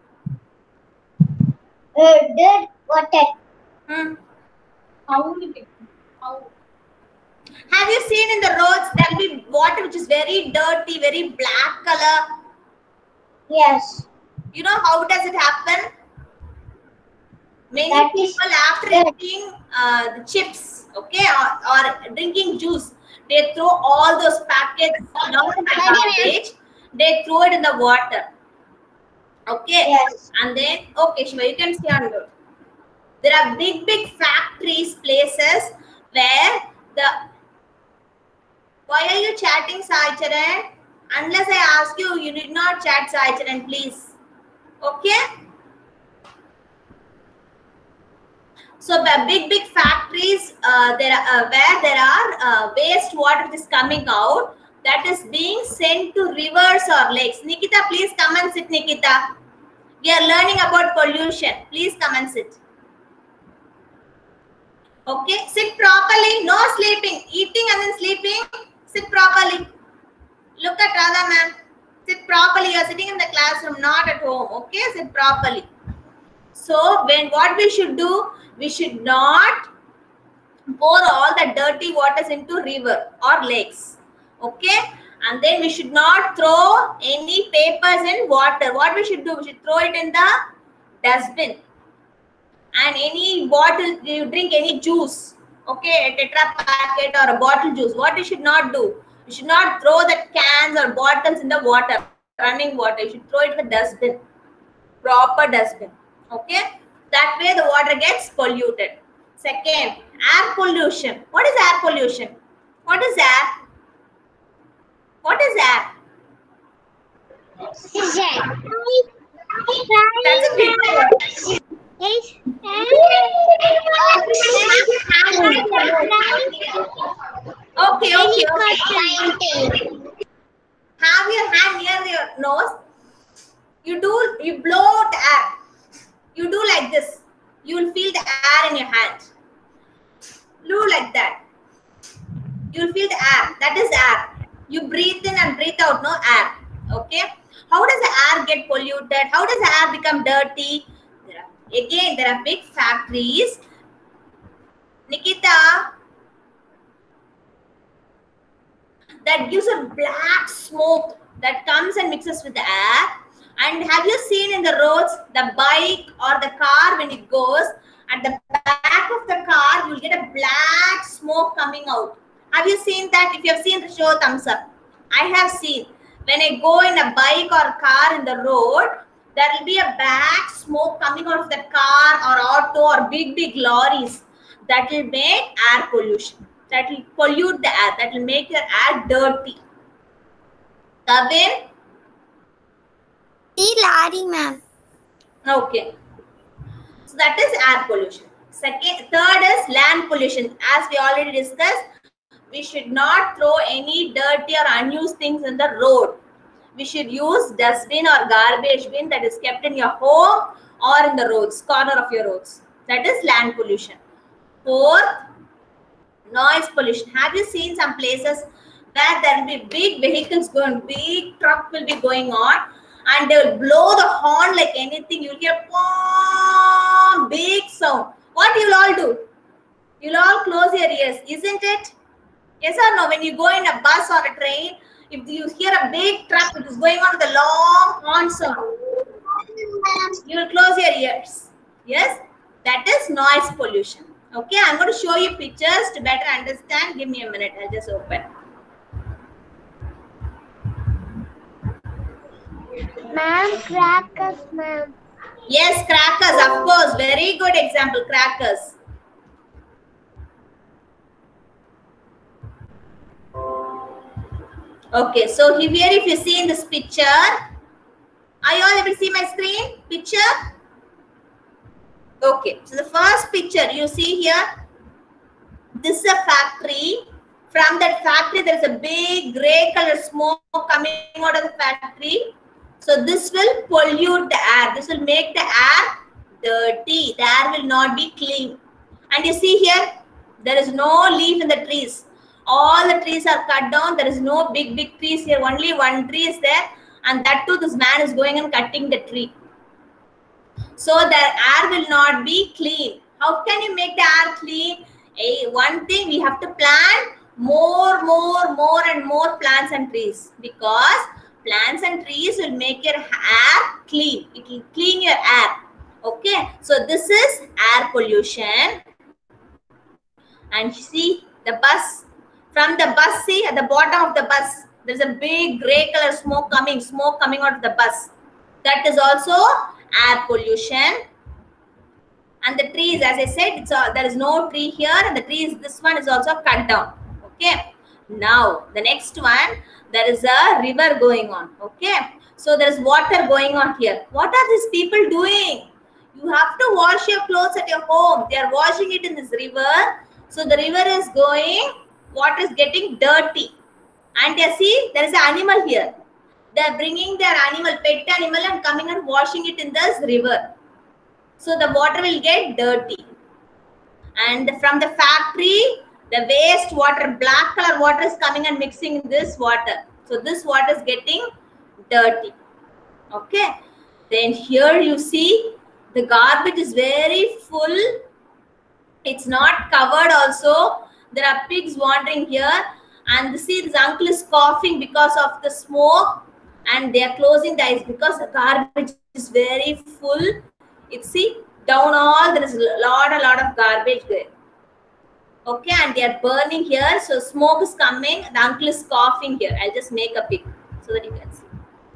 Uh, dirt water. Hmm. How will it? How? Have you seen in the roads there will be water which is very dirty, very black color? Yes. You know how does it happen? Many That is people after eating uh, the chips, okay, or, or drinking juice, they throw all those packets down in the garbage. They throw it in the water. Okay. Yes. And then, okay, Shiva, you can see on the. There are big, big factories, places where the. Why are you chatting, Sai Charan? Unless I ask you, you did not chat, Sai Charan, please. Okay. So, big, big factories, uh, there are, uh, where there are uh, waste water which is coming out, that is being sent to rivers or lakes. Nikita, please come and sit, Nikita. We are learning about pollution. Please come and sit. Okay, sit properly. No sleeping. Eating and then sleeping. Sit properly. Look at Radha ma'am. Sit properly. You are sitting in the classroom, not at home. Okay, sit properly. So, when what we should do, we should not pour all the dirty waters into river or lakes. Okay, and then we should not throw any papers in water. What we should do, we should throw it in the dustbin. And any bottle, you drink any juice, okay, a tetra packet or a bottle juice, what we should not do, You should not throw the cans or bottles in the water, running water. You should throw it in the dustbin, proper dustbin. Okay, that way the water gets polluted. Second, air pollution. What is air pollution? What is air? What is air? That's a big word. Okay, okay, okay. Have your hand near your nose. You do, you blow out air. You do like this. You will feel the air in your hand. Do like that. You will feel the air. That is air. You breathe in and breathe out, no air. Okay. How does the air get polluted? How does the air become dirty? There are, again, there are big factories. Nikita, that gives a black smoke that comes and mixes with the air. And have you seen in the roads, the bike or the car, when it goes, at the back of the car, you'll get a black smoke coming out. Have you seen that? If you have seen, show thumbs up. I have seen. When I go in a bike or car in the road, there will be a black smoke coming out of the car or auto or big, big lorries. That will make air pollution. That will pollute the air. That will make your air dirty. Kavin? Lorry, ma'am. Okay. So that is air pollution. Second, third is land pollution. As we already discussed, we should not throw any dirty or unused things in the road. We should use dustbin or garbage bin that is kept in your home or in the roads, corner of your roads. That is land pollution. Fourth, noise pollution. Have you seen some places where there will be big vehicles going, big truck will be going on, and they will blow the horn like anything. You'll hear boom, big sound. What you'll all do? You'll all close your ears, isn't it? Yes or no? When you go in a bus or a train, if you hear a big truck which is going on with a long horn sound, you will close your ears. Yes? That is noise pollution. Okay, I'm going to show you pictures to better understand. Give me a minute. I'll just open. Ma'am, crackers, ma'am. Yes, crackers, of course. Very good example, crackers. Okay, so here if you see in this picture, are you all able to see my screen? Picture? Okay, so the first picture you see here, this is a factory. From that factory, there is a big grey color smoke coming out of the factory. So this will pollute the air. This will make the air dirty. The air will not be clean. And you see here, there is no leaf in the trees. All the trees are cut down. There is no big, big trees here. Only one tree is there. And that too, this man is going and cutting the tree. So the air will not be clean. How can you make the air clean? Hey, one thing, we have to plant more, more, more and more plants and trees. Because plants and trees will make your air clean. It will clean your air. Okay. So this is air pollution. And see the bus. From the bus, see at the bottom of the bus, there's a big grey color smoke coming, smoke coming out of the bus. That is also air pollution. And the trees, as I said, it's all, there is no tree here, and the trees, this one is also cut down. Okay. Now, the next one, there is a river going on. Okay. So there is water going on here. What are these people doing? You have to wash your clothes at your home. They are washing it in this river. So the river is going, water is getting dirty. And you see, there is an animal here. They are bringing their animal, pet animal, and coming and washing it in this river. So the water will get dirty. And from the factory, the waste water, black color water is coming and mixing in this water. So this water is getting dirty. Okay. Then here you see the garbage is very full. It's not covered also. There are pigs wandering here. And see, this uncle is coughing because of the smoke. And they are closing the eyes because the garbage is very full. It's see, down all, there is a lot, a lot of garbage there. Okay, and they are burning here. So smoke is coming. The uncle is coughing here. I'll just make a pic so that you can see.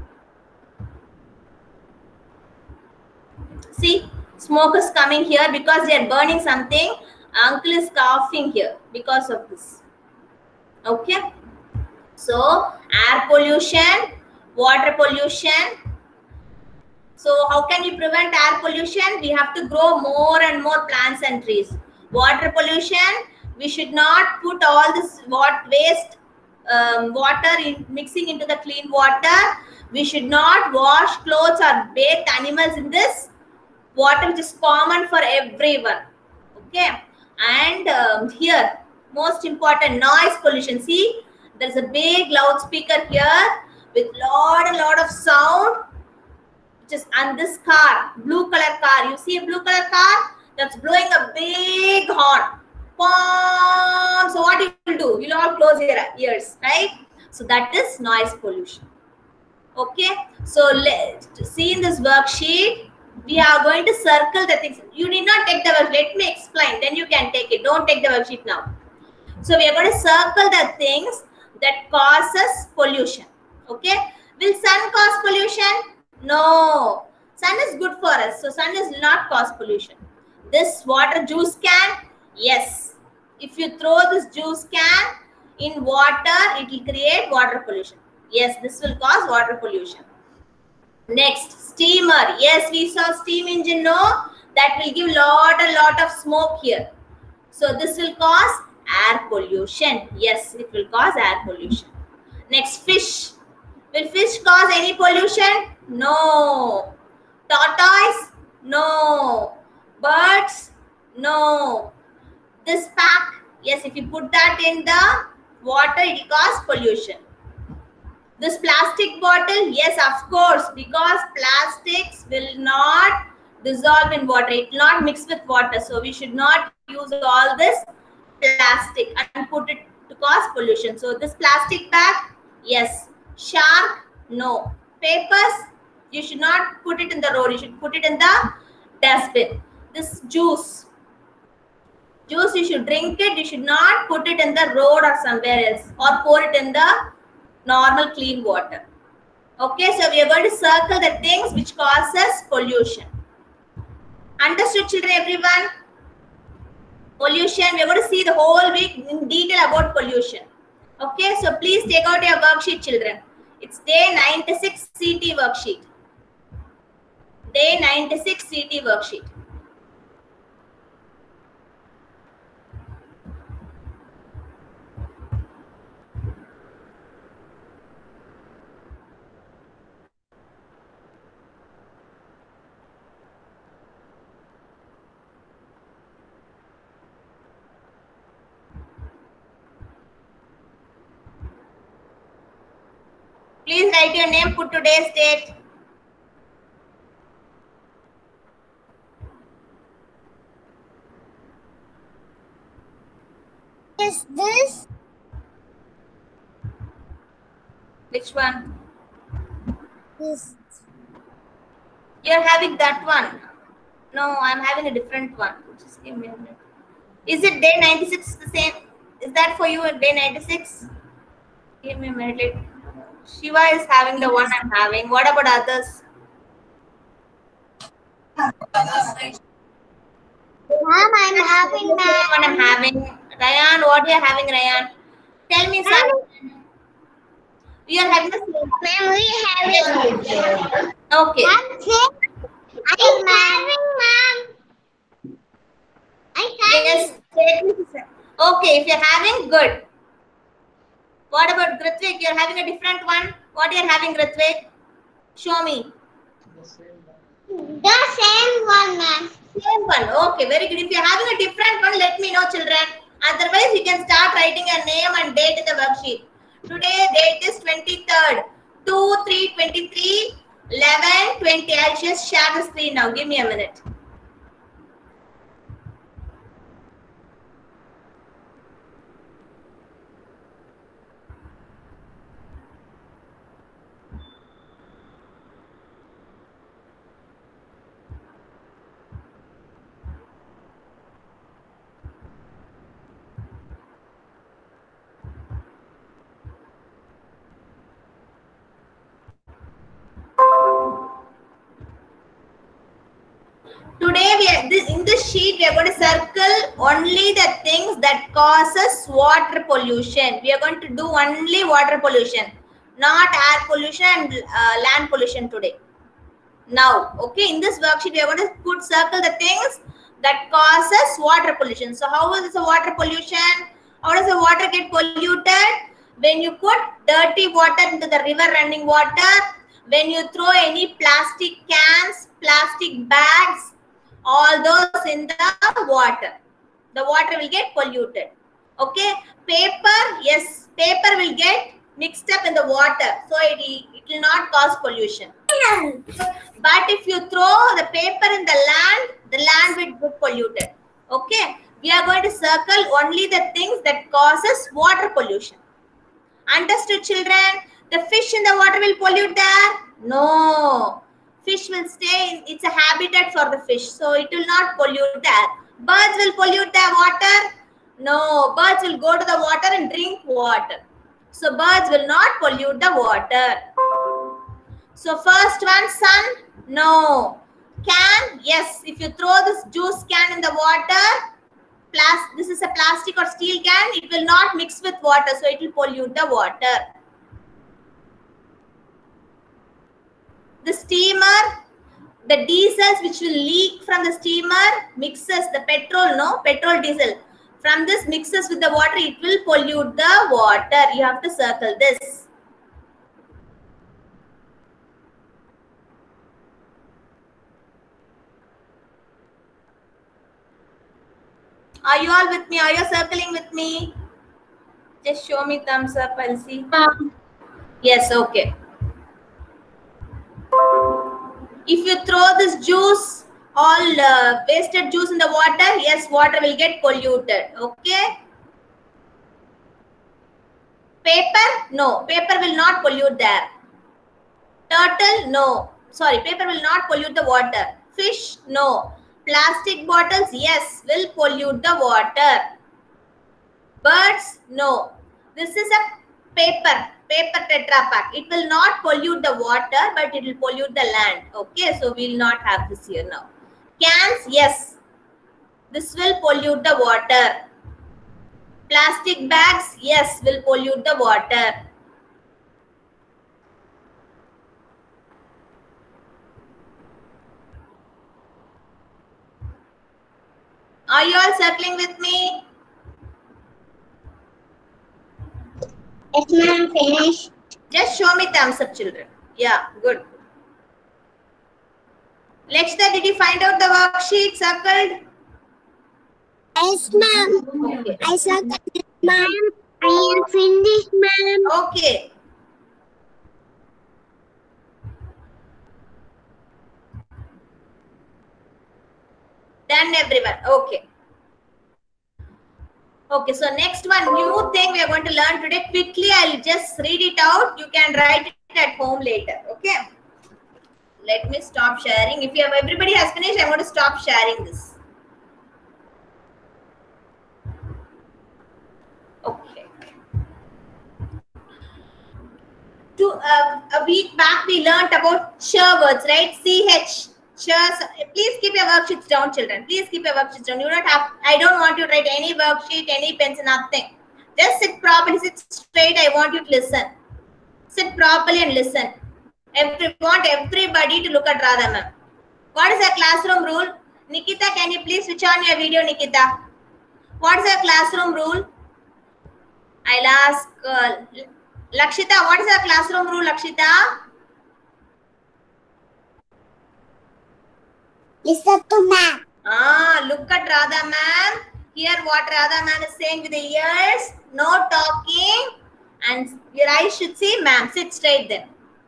See, smoke is coming here because they are burning something. Uncle is coughing here because of this. Okay. So air pollution, water pollution. So how can we prevent air pollution? We have to grow more and more plants and trees. Water pollution, we should not put all this what waste um, water in, mixing into the clean water. We should not wash clothes or bathe animals in this water, which is common for everyone. Okay. And um, here, most important, noise pollution. See, there's a big loudspeaker here with lot and lot of sound, which is on this car, blue color car. You see a blue color car that's blowing a big horn. Pom! So what you will do? You'll all close your ears, right? So that is noise pollution. Okay. So let's see in this worksheet. We are going to circle the things. You need not take the worksheet. Let me explain. Then you can take it. Don't take the worksheet now. So we are going to circle the things that causes pollution. Okay. Will sun cause pollution? No. Sun is good for us. So sun is not cause pollution. This water juice can? Yes. If you throw this juice can in water, it will create water pollution. Yes, this will cause water pollution. Next, steamer. Yes, we saw steam engine. No, that will give lot a lot of smoke here. So this will cause air pollution. Yes, it will cause air pollution. Next, fish. Will fish cause any pollution? No. Tortoise? No. Birds? No. This pack? Yes, if you put that in the water, it will cause pollution. This plastic bottle? Yes, of course, because plastics will not dissolve in water. It will not mix with water. So we should not use all this plastic and put it to cause pollution. So this plastic bag? Yes. Shark? No. Papers? You should not put it in the road. You should put it in the dustbin. This juice. Juice, you should drink it. You should not put it in the road or somewhere else or pour it in the normal clean water. Okay, so we are going to circle the things which causes pollution. Understood, children, everyone? Pollution, we are going to see the whole week in detail about pollution. Okay, so please take out your worksheet, children. It's day ninety-six C T worksheet. Day ninety-six C T worksheet. Please write your name, put today's date. Is this? Which one? This. You're having that one. No, I'm having a different one. Just give me a minute. Is it day ninety-six the same? Is that for you at day ninety-six? Give me a minute. Shiva is having the one I'm having. What about others? Mom, I'm having One that. I'm having. Ryan, what you are having, Ryan? Tell me something. We are having the same. Ma'am, we having. Okay. I'm sick. I'm having, ma'am. I'm Yes. Okay, if you're having, good. What about Grithvik? You're having a different one. What you're having, Grithvik? Show me. the same one, ma'am. Same one. Okay, very good. If you're having a different one, let me know, children. Otherwise, you can start writing your name and date in the worksheet. Today, date is twenty-third. two, three, twenty-three, eleven, twenty. I'll just share the screen now. Give me a minute. Today we are this, in this sheet we are going to circle only the things that causes water pollution. We are going to do only water pollution, not air pollution and uh, land pollution today. Now, okay, in this worksheet we are going to put circle the things that causes water pollution. So how is the water pollution? How does the water get polluted? When you put dirty water into the river running water, when you throw any plastic cans, plastic bags, all those in the water, the water will get polluted. Okay, paper, yes, paper will get mixed up in the water, so it, it will not cause pollution. But if you throw the paper in the land, the land will get polluted. Okay, we are going to circle only the things that causes water pollution. Understood, children? The fish in the water will pollute there? No. Fish will stay in, it's a habitat for the fish, so it will not pollute there. Birds will pollute the water? No. Birds will go to the water and drink water. So birds will not pollute the water. So first one, sun? No. Can? Yes. If you throw this juice can in the water, Plas this is a plastic or steel can, it will not mix with water, so it will pollute the water. The steamer, the diesels which will leak from the steamer mixes the petrol, no, petrol diesel. From this mixes with the water, it will pollute the water. You have to circle this. Are you all with me? Are you circling with me? Just show me thumbs up, I'll see. Um, Yes, okay. If you throw this juice, all uh, wasted juice in the water, yes, water will get polluted. Okay. Paper? No, paper will not pollute there. Turtle? No. Sorry, paper will not pollute the water. Fish? No. Plastic bottles? Yes, will pollute the water. Birds? No. This is a paper, paper Tetra Pak. It will not pollute the water, but it will pollute the land. Okay, so we will not have this here now. Cans? Yes. This will pollute the water. Plastic bags? Yes, will pollute the water. Are you all circling with me? Yes, ma'am, finished. Just show me thumbs up, children. Yeah, good. Lakshita, did you find out the worksheet circled? Yes, ma'am. Okay. I circled it, ma'am. I am finished, ma'am. Okay. Done, everyone. Okay. Okay, so next one, new thing we are going to learn today. Quickly, I'll just read it out. You can write it at home later. Okay. Let me stop sharing. If you have everybody has finished, I'm going to stop sharing this. Okay. Two, uh, a week back, we learned about ch words, right? C H. Ch. Please keep your worksheets down, children. Please keep your worksheets down. You don't have. I don't want you to write any worksheet, any pencil, nothing. Just sit properly, sit straight. I want you to listen. Sit properly and listen. Every, want everybody to look at Radha ma'am. What is our classroom rule? Nikita, can you please switch on your video, Nikita? What is our classroom rule? I'll ask uh, Lakshita. What is our classroom rule, Lakshita? Listen to ma'am. Ah, look at Radha ma'am. Hear what Radha ma'am is saying with the ears. No talking. And your eyes should see ma'am. Sit straight then.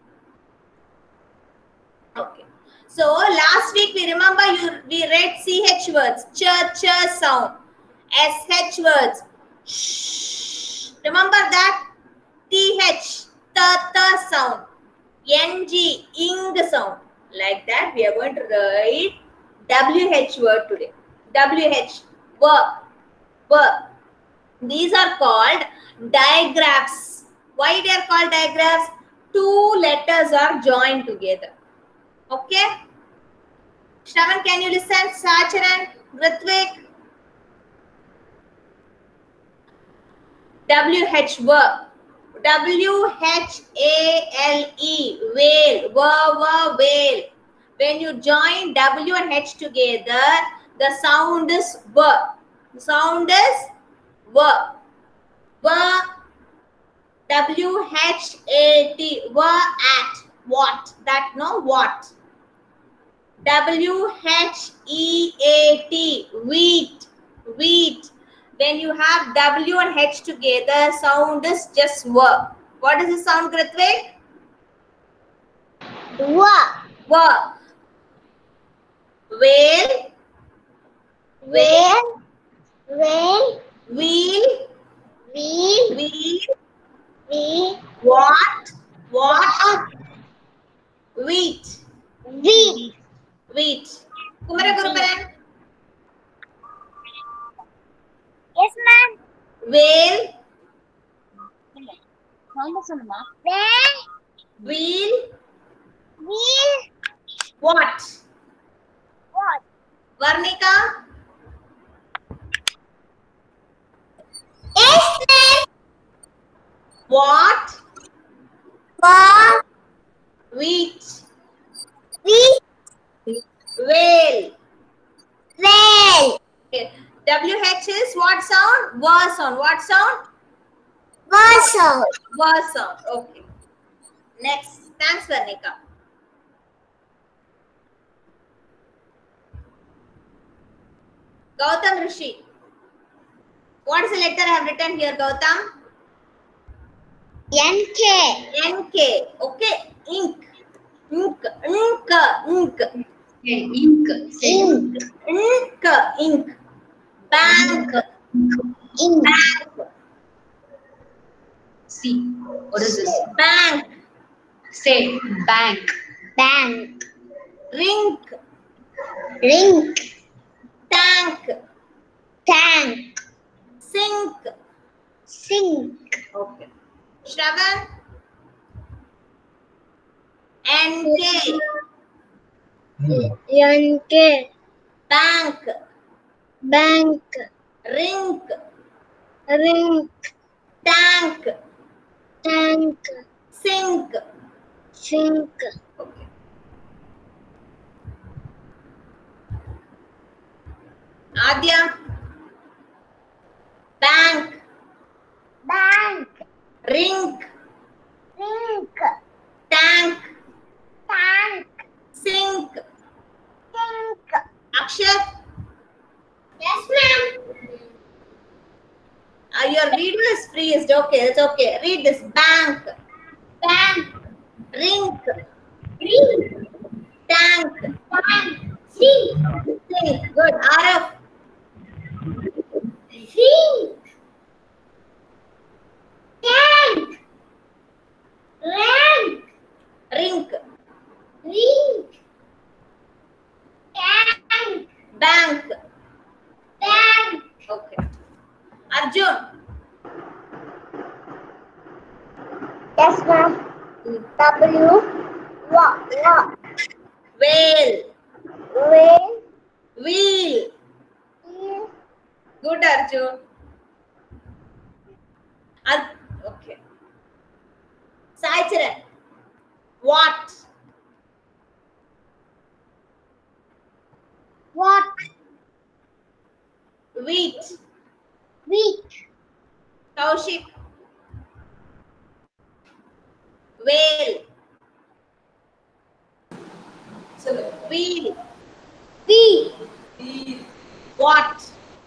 Okay. So last week we remember you we read C H words. Ch, ch sound. S H words. Shh. Remember that? T H. Ta, ta sound. N G. Ing sound. Like that we are going to write W H word today. W H. Work. Work. These are called digraphs. Why they are called digraphs? Two letters are joined together. Okay. Shravan, can you listen? Sacharan, Ritvik. W H were. W H A L E. Whale. Were, were, whale. When you join W and H together, the sound is were. The sound is were. Were. W H A T. Were at. What? That no what. W H E A T. Wheat. Wheat. When you have W and H together, sound is just were. What is the sound, Kritvik? Were. Were. Whale. Whale. Whale. Wheel. Wheel. Wheel. Wheel. What? What? Wheat. Wheat. Wheat. Kumara Guruparan. Yes, ma'am. Whale. Whale. Wheel. Wheel. What? What? Varnika. Yes, ma'am. What? What? Wheat. Wheat. Whale. Whale. Okay. W H is what sound? Were sound. What sound? Warsaw. Were sound. Okay. Next. Thanks, Varnika. Gautam Rishi. What is the letter I have written here, Gautam? N K. N K. Okay. Ink. Ink. Ink. Ink. Ink. Ink. Ink. Ink. Bank. Ink. Bank. See, what is this? Bank. Say bank. Bank. Rink. Rink. Tank. Tank. Sink. Sink. Okay. Shravan. N K. N K. Bank. Bank. Rink. Rink. Tank. Tank. Sink. Sink. Okay. Adya. Bank. Bank. Rink. Rink. Tank. Tank. Sink. Sink. Akshat. Yes, ma'am. Uh, your video is freezed. Okay, it's okay. Read this. Bank. Bank. Rink. Rink. Tank. Tank. Sink. Sink. Good. Araf. Sink. Tank. Rank. Rink. Rink. Tank. Bank. Bank. Okay. Arjun. Yes, ma'am. W. What? What? Whale. Whale. Wheel. Wheel. Good, Arjun. Ar okay. Sai Charan. What? What? Wheat. Wheat. Kaushik. Whale. Wheel. Wheat. What?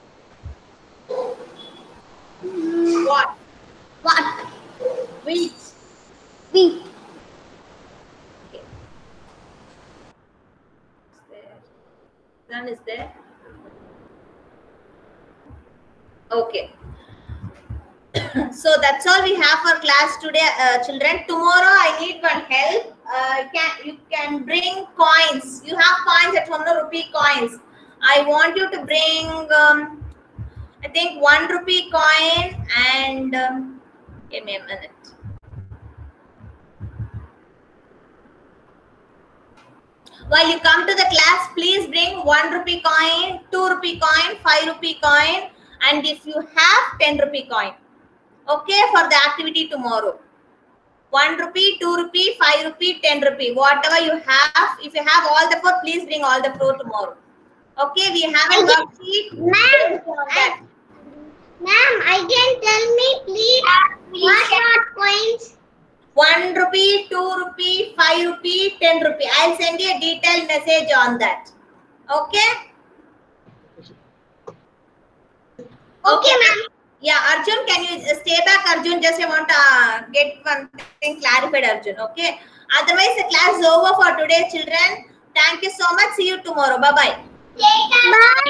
What? What? Wheat. Wheat. Okay. Is there? None is there? Okay. So that's all we have for class today, uh, children. Tomorrow I need one help. Uh, can you can bring coins? You have coins at home, no rupee coins. I want you to bring, um, I think one rupee coin and um, give me a minute. While you come to the class, please bring one rupee coin, two rupee coin, five rupee coin, and if you have ten rupee coin. Okay, for the activity tomorrow. One rupee, two rupee, five rupee, ten rupee. Whatever you have, if you have all the four, please bring all the four tomorrow. Okay, we have a worksheet. Ma'am, On that. ma'am, I can tell me please what are coins? One rupee, two rupee, five rupee, ten rupee. I'll send you a detailed message on that. Okay? Okay, ma'am. Yeah, Arjun, can you stay back, Arjun? Just I want to uh, get one thing clarified, Arjun. Okay? Otherwise, the class is over for today, children. Thank you so much. See you tomorrow. Bye-bye. Bye.